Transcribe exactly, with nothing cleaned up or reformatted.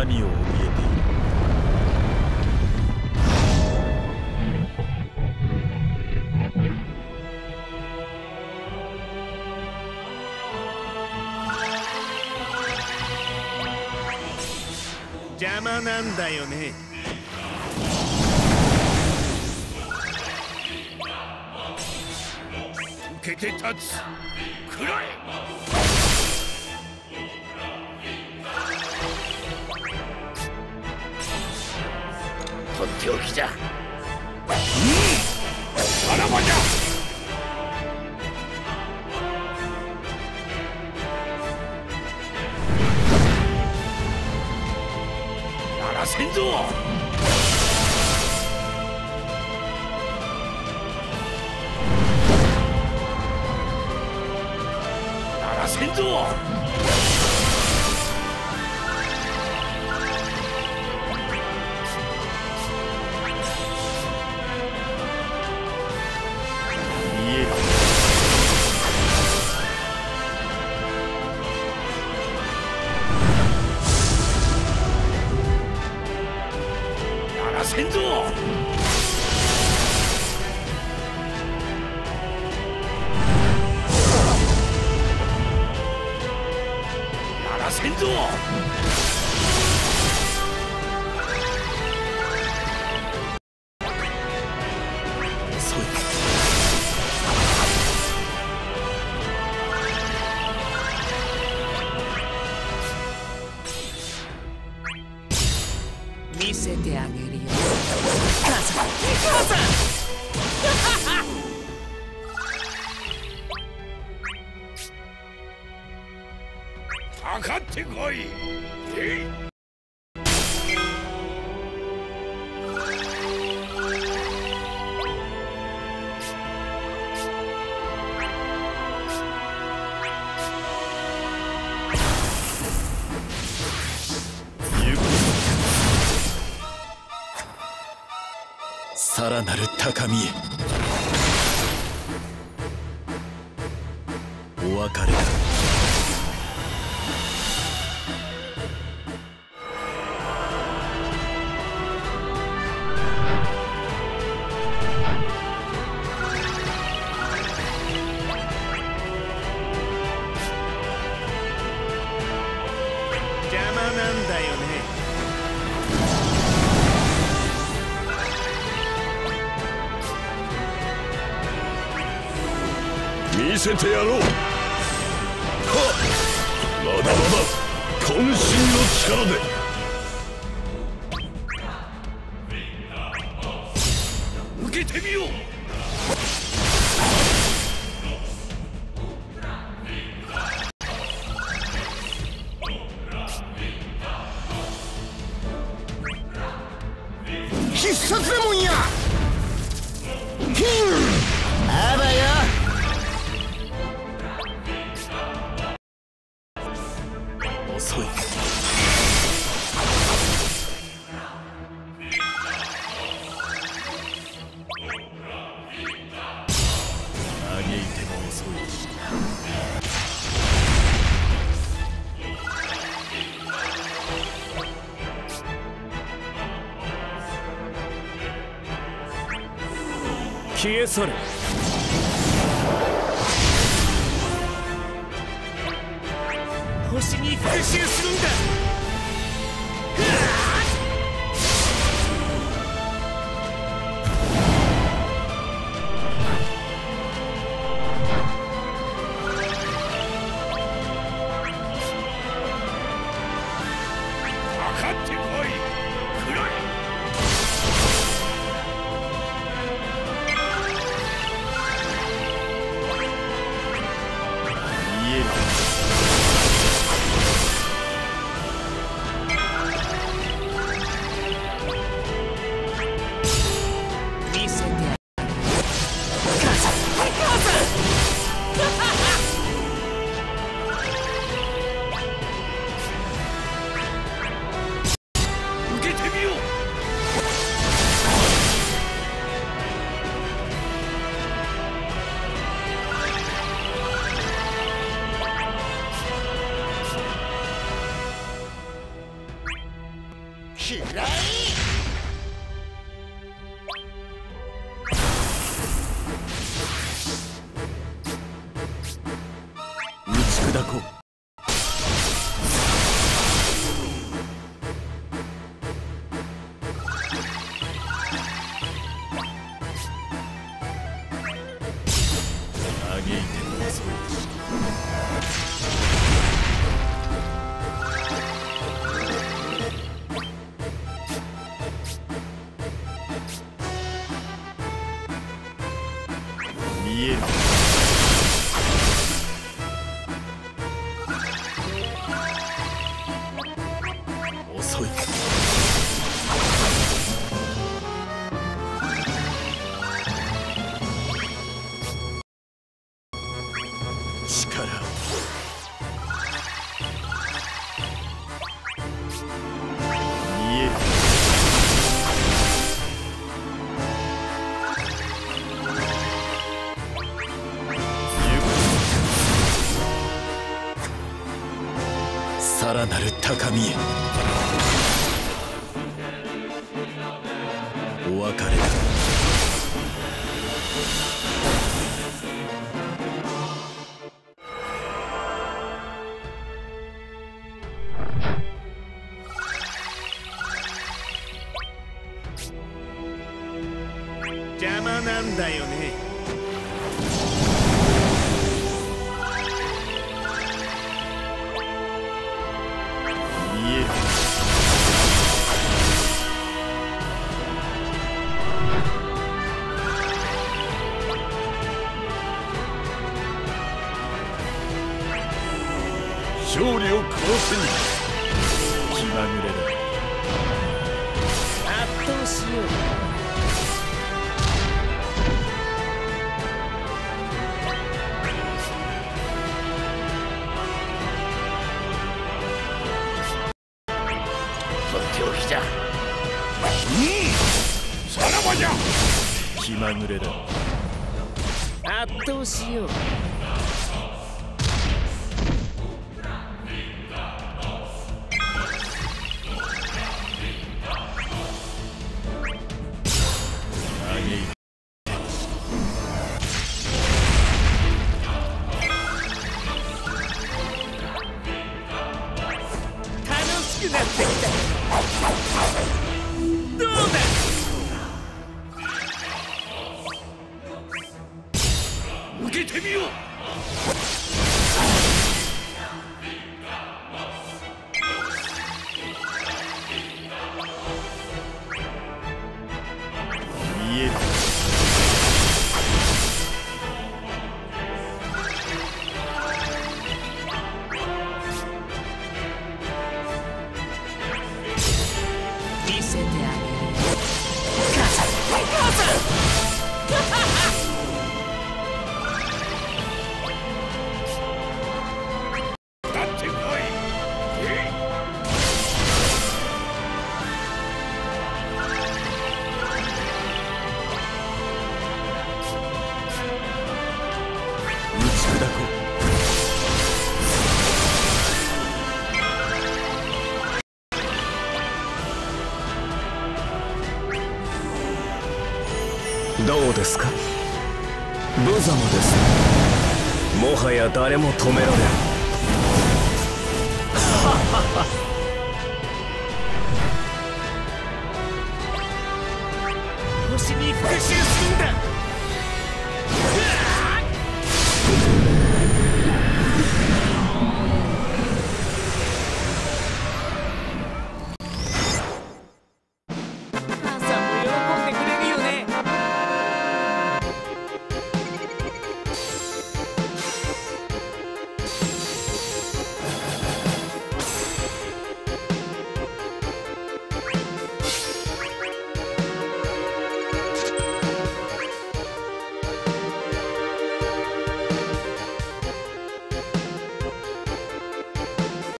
何を怯えている。 邪魔なんだよね。受けて立つ。くらえ。とっておきじゃ。うん、さらばじゃ。ならせんぞ。ならせんぞ。せんぞ。やらせんぞ。遅い。見せてあげるよ。母さん、母さん。かかってこい。えい。 さらなる高みへ。お別れだ。 邪魔なんだよね。 見せてやろう。はっ、まだまだ渾身の力で。 受けてみよう。 必殺レモンや。ヒンあばよ。 遅い。嘆いても遅い。 消え去れ。星に復讐するんだ。かかってこい。くらえ。 見える。 砕こう。嘆いても遅い。見える。遅い。力見える。さらなる高みへ。お別れだ。 邪魔なんだよね。 見える。 勝利を殺すに気まぐれだ。 圧倒しよう。 とっておきじゃ。うんさらばじゃ。 気まぐれだ。 圧倒しよう。 嘆いて楽しくなってきた。どうだ。 受けてみよう。 見える。 見せてあげるよ。母さん母さんだってこい。えい打ち砕こどうですか。無様です。もはや誰も止められん。 星に復讐するんだ。